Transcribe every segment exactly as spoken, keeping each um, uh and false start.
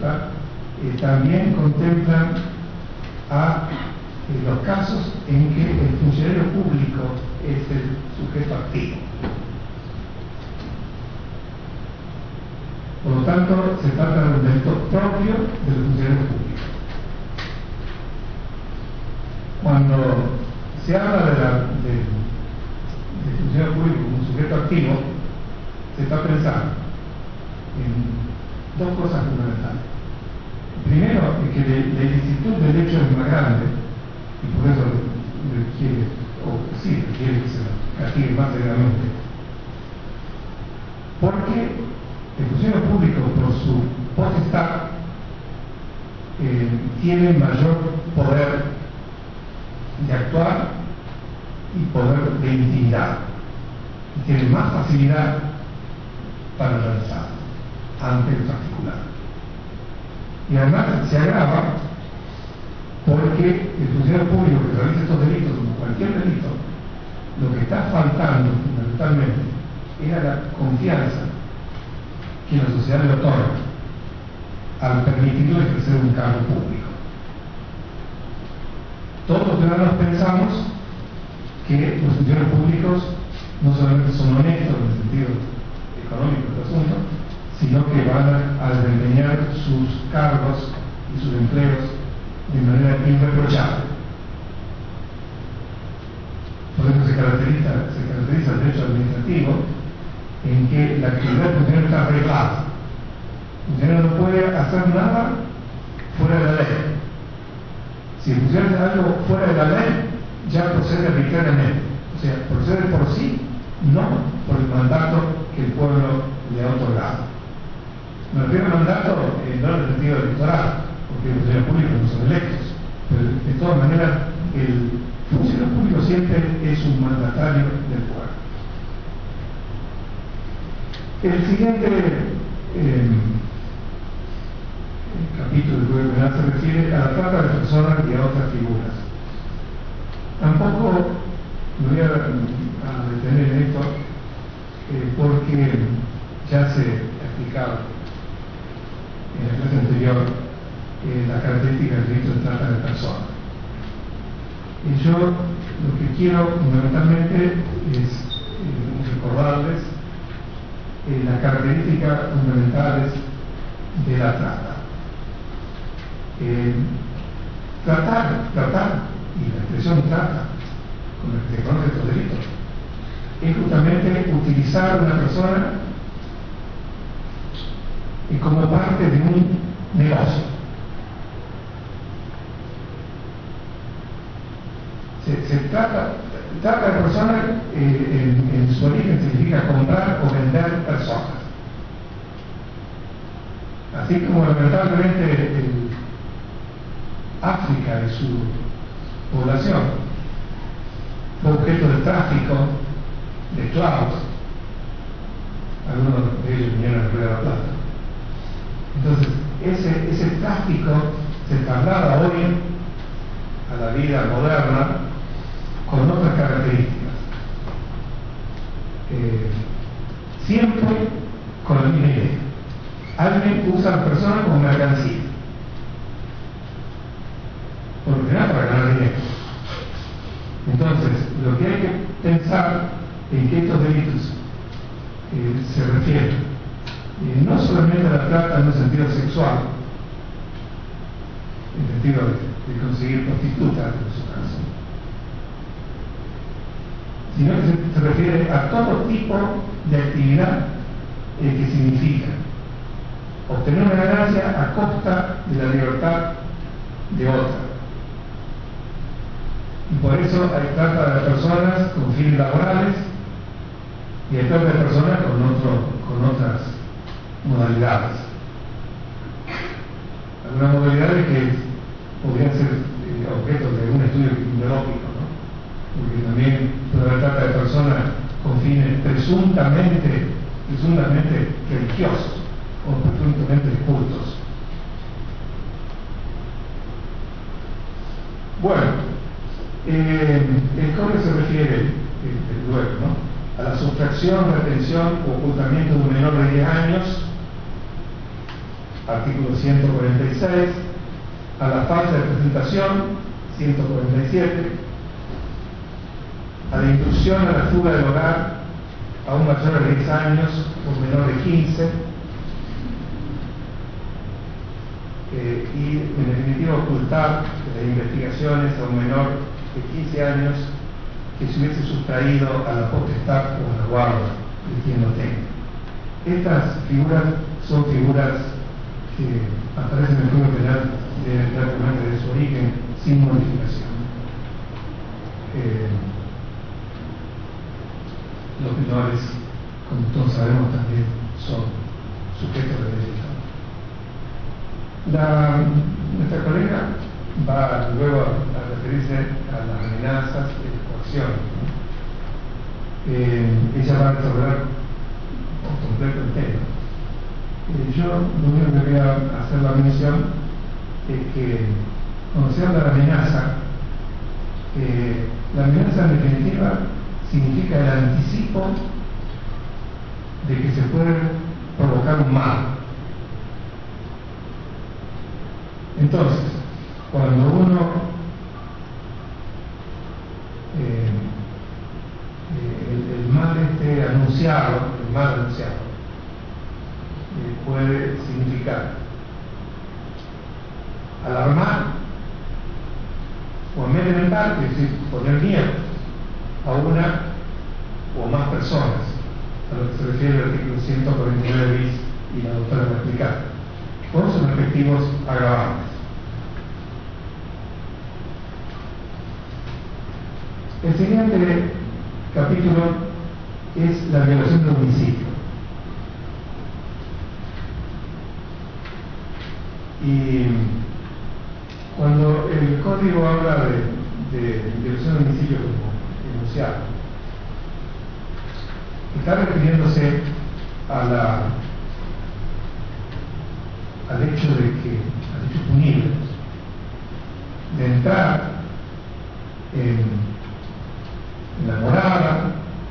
libertad, eh, también contemplan a eh, los casos en que el funcionario público es el sujeto activo. Por lo tanto, se trata de un delito propio del funcionario público. Cuando se habla de la, de, del funcionario público como un sujeto activo, se está pensando en dos cosas fundamentales. Primero, es que la ilicitud del hecho es más grande, y por eso requiere, o sí, requiere que se castigue más severamente. Porque el funcionario público, por su potestad, eh, tiene mayor poder de actuar y poder de intimidar, y tiene más facilidad para realizar ante el particular. Y además se agrava porque el funcionario público que realiza estos delitos, como cualquier delito, lo que está faltando fundamentalmente era la confianza que la sociedad le otorga al permitirle ejercer un cargo público. Todos los ciudadanos pensamos que los funcionarios públicos no solamente son honestos en el sentido económico del asunto, sino que van a desempeñar sus cargos y sus empleos de manera irreprochable. Por eso se caracteriza, se caracteriza el derecho administrativo en que la actividad del funcionario está reglada. El funcionario no puede hacer nada fuera de la ley. Si el funcionario hace algo fuera de la ley, ya procede arbitrariamente. O sea, procede por sí, no por el mandato que el pueblo le ha otorgado. Me refiero al mandato eh, no en el sentido electoral, porque los funcionarios públicos no son electos, pero de todas maneras el funcionario público siempre es un mandatario del pueblo. El siguiente eh, el capítulo del Código Penal se refiere a la trata de personas y a otras figuras. Tampoco me voy a, a detener en esto eh, porque ya se ha explicado en la clase anterior eh, las características del delito de trata de personas. Y yo lo que quiero fundamentalmente es eh, recordarles eh, las características fundamentales de la trata. Eh, tratar, tratar, y la expresión trata, con la que se conoce estos delitos, es justamente utilizar a una persona eh, como parte de un negocio. Se, se trata, trata de personas, eh, en, en su origen significa comprar o vender personas. Así como lamentablemente el África y su población fue objeto de tráfico de esclavos. Algunos de ellos vinieron a Río de la Plata. Entonces, ese, ese tráfico se traslada hoy a la vida moderna con otras características. Eh, siempre con la misma idea. Alguien usa a la persona como mercancía. Por lo general para ganar dinero. Entonces, lo que hay que pensar en que estos delitos eh, se refieren eh, no solamente a la trata en un sentido sexual, en el sentido de, de conseguir prostitutas en su caso, sino que se, se refiere a todo tipo de actividad eh, que significa obtener una ganancia a costa de la libertad de otra. Y por eso hay trata de personas con fines laborales y hay trata de personas con, otro, con otras modalidades. Algunas modalidades que podrían ser eh, objeto de un estudio criminologico, ¿no? Porque también puede haber trata de personas con fines presuntamente, presuntamente religiosos o presuntamente cultos. Bueno, Eh, el código se refiere, eh, luego, ¿no?, a la sustracción, retención o ocultamiento de un menor de diez años artículo ciento cuarenta y seis, a la falta de presentación, ciento cuarenta y siete, a la intrusión a la fuga del hogar a un mayor de diez años o menor de quince, eh, y en definitiva ocultar las investigaciones a un menor de quince años que se hubiese sustraído a la potestad o a la guarda de quien lo tenga. Estas figuras son figuras que aparecen en el Código Penal deben prácticamente de su origen sin modificación. Eh, los menores, como todos sabemos, también son sujetos de delito. La, nuestra colega va luego a referirse a las amenazas y la coacción. Eh, ella va a desarrollar por completo el tema. Eh, yo lo único que voy a hacer la mención es que cuando se habla de amenaza, eh, la amenaza en definitiva significa el anticipo de que se puede provocar un mal. Entonces, cuando uno eh, el, el mal este anunciado, el mal anunciado, eh, puede significar alarmar o amedrentar, es decir, poner miedo a una o más personas, a lo que se refiere al artículo ciento cuarenta y nueve bis, y la doctora va a explicar, con sus respectivos agravantes. El siguiente capítulo es la violación del domicilio. Y cuando el código habla de, de violación del domicilio como enunciado, está refiriéndose a la, al hecho de que, al hecho punible, de entrar en la morada.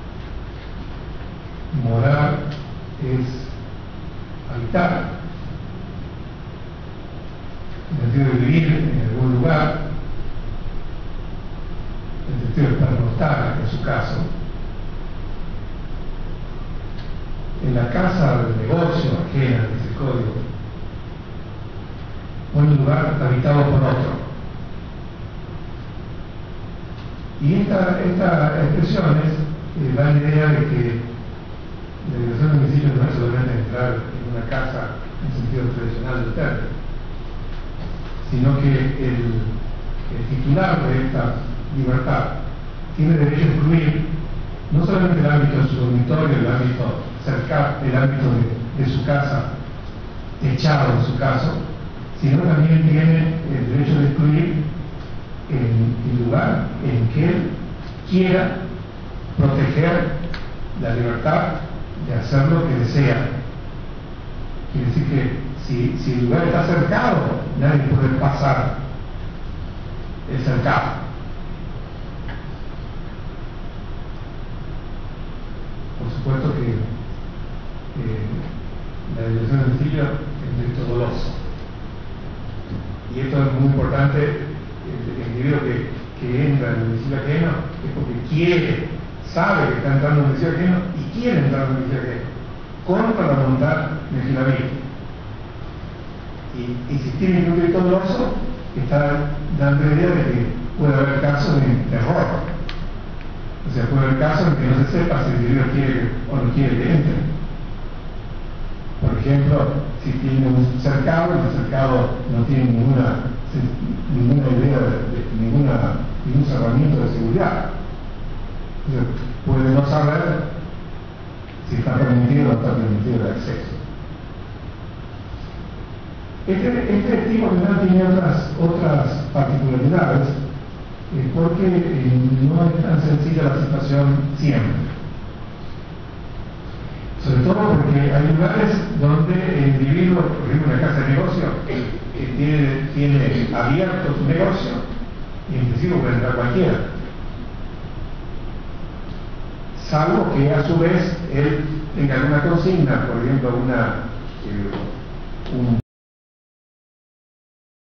Morar es habitar, en el sentido de vivir en algún lugar, en el sentido de pernoctar, en su caso, en la casa del negocio ajena, dice el código, o en un lugar habitado por otro. Y estas esta expresiones eh, dan idea de que la violación del domicilio no es solamente entrar en una casa en sentido tradicional del término, sino que el, el titular de esta libertad tiene derecho a incluir no solamente el ámbito de su dormitorio, el ámbito cercano, el ámbito de, de su casa, techado en su caso, sino también tiene el derecho de incluir en el lugar en que él quiera proteger la libertad de hacer lo que desea. Quiere decir que si, si el lugar está cercado, nadie puede pasar el cercado. Por supuesto que eh, la violación del domicilio es un delito doloso. Y esto es muy importante. El, el individuo que, que entra en el domicilio ajeno es porque quiere, sabe que está entrando en un domicilio ajeno y quiere entrar en un domicilio ajeno, contra la voluntad de quien la vive. Y insistir en un delito doloso está dando la idea de que puede haber casos de terror. O sea, puede haber casos en que no se sepa si el individuo quiere o no quiere que entre. Por ejemplo, si tiene un cercado, el cercado no tiene ninguna, ninguna idea, de, de, ninguna, ningún cerramiento de seguridad. O sea, puede no saber si está permitido o no está permitido el acceso. Este, este tipo penal tiene otras, otras particularidades, eh, porque eh, no es tan sencilla la situación siempre. Sobre todo porque hay lugares donde el individuo, por ejemplo, una casa de negocio, que tiene, tiene abierto su negocio, y en principio puede entrar cualquiera. Salvo que a su vez él tenga alguna consigna, por ejemplo, una, eh, un